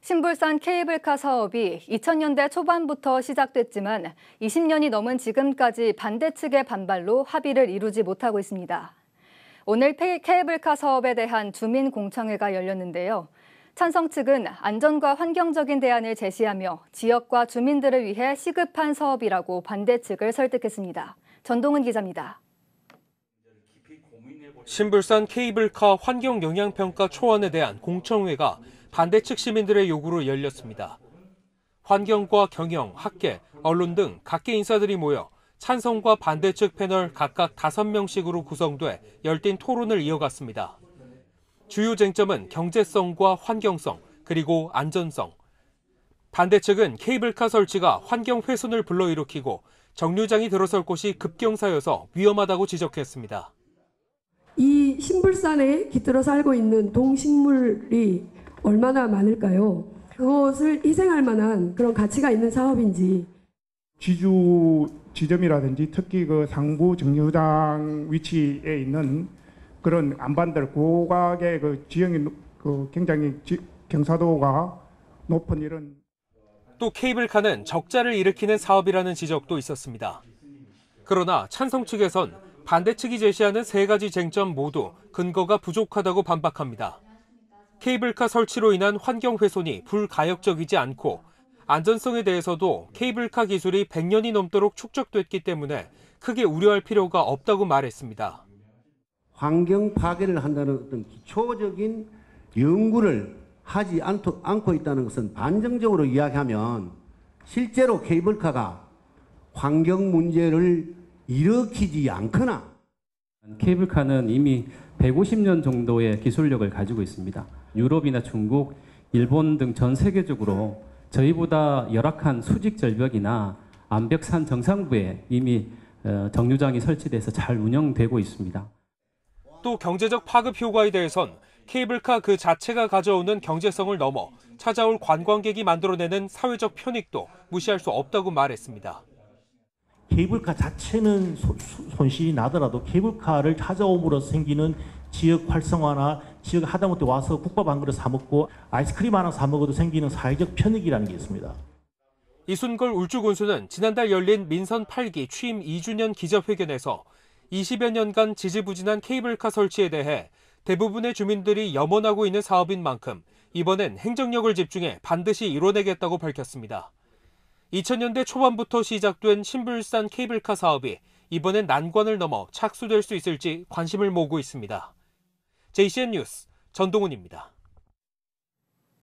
신불산 케이블카 사업이 2000년대 초반부터 시작됐지만 20년이 넘은 지금까지 반대 측의 반발로 합의를 이루지 못하고 있습니다. 오늘 케이블카 사업에 대한 주민공청회가 열렸는데요. 찬성 측은 안전과 환경적인 대안을 제시하며 지역과 주민들을 위해 시급한 사업이라고 반대 측을 설득했습니다. 전동은 기자입니다. 신불산 케이블카 환경영향평가 초안에 대한 공청회가 반대측 시민들의 요구로 열렸습니다. 환경과 경영, 학계, 언론 등 각계 인사들이 모여 찬성과 반대측 패널 각각 5명씩으로 구성돼 열띤 토론을 이어갔습니다. 주요 쟁점은 경제성과 환경성, 그리고 안전성. 반대측은 케이블카 설치가 환경 훼손을 불러일으키고 정류장이 들어설 곳이 급경사여서 위험하다고 지적했습니다. 이 신불산에 깃들어 살고 있는 동식물이 얼마나 많을까요? 그것을 희생할 만한 그런 가치가 있는 사업인지. 지주 지점이라든지 특히 그 상부 정류장 위치에 있는 그런 안반들 고각의 그 지형이 굉장히 경사도가 높은 이런. 또 케이블카는 적자를 일으키는 사업이라는 지적도 있었습니다. 그러나 찬성 측에선 반대 측이 제시하는 3가지 쟁점 모두 근거가 부족하다고 반박합니다. 케이블카 설치로 인한 환경 훼손이 불가역적이지 않고 안전성에 대해서도 케이블카 기술이 100년이 넘도록 축적됐기 때문에 크게 우려할 필요가 없다고 말했습니다. 환경 파괴를 한다는 어떤 기초적인 연구를 하지 않고 있다는 것은 반증적으로 이야기하면 실제로 케이블카가 환경 문제를 일으키지 않거나. 케이블카는 이미 150년 정도의 기술력을 가지고 있습니다. 유럽이나 중국, 일본 등 전 세계적으로 저희보다 열악한 수직 절벽이나 암벽산 정상부에 이미 정류장이 설치돼서 잘 운영되고 있습니다. 또 경제적 파급 효과에 대해선 케이블카 그 자체가 가져오는 경제성을 넘어 찾아올 관광객이 만들어내는 사회적 편익도 무시할 수 없다고 말했습니다. 케이블카 자체는 손실이 나더라도 케이블카를 찾아옴으로써 생기는 지역 활성화나 지역 하다못해 와서 국밥 한 그릇 사 먹고 아이스크림 하나 사 먹어도 생기는 사회적 편익이라는 게 있습니다. 이순걸 울주군수는 지난달 열린 민선 8기 취임 2주년 기자회견에서 20여 년간 지지부진한 케이블카 설치에 대해 대부분의 주민들이 염원하고 있는 사업인 만큼 이번엔 행정력을 집중해 반드시 이뤄내겠다고 밝혔습니다. 2000년대 초반부터 시작된 신불산 케이블카 사업이 이번엔 난관을 넘어 착수될 수 있을지 관심을 모으고 있습니다. JCN 뉴스 전동훈입니다.